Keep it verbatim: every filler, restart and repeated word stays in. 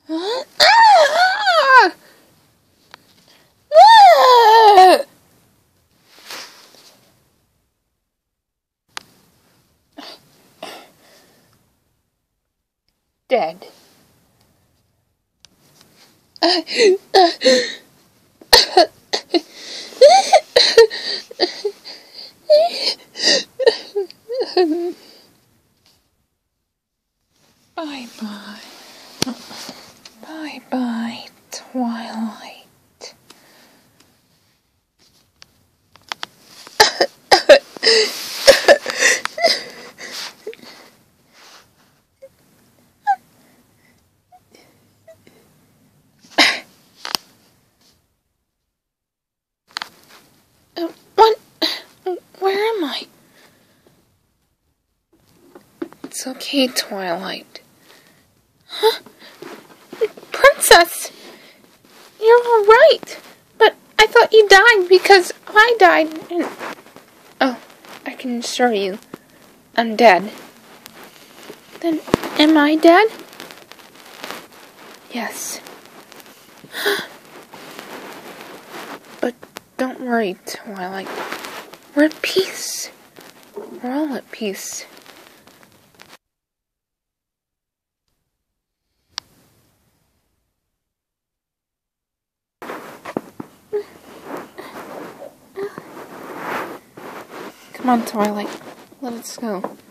Ah! Ah! Dead. Bye bye. Bye bye, Twilight. What? Where am I? It's okay, Twilight. Huh? Princess! You're alright! But I thought you died because I died and... Oh, I can assure you, I'm dead. Then, am I dead? Yes. But don't worry, Twilight. We're at peace. We're all at peace. Come on, Twilight. Let us go.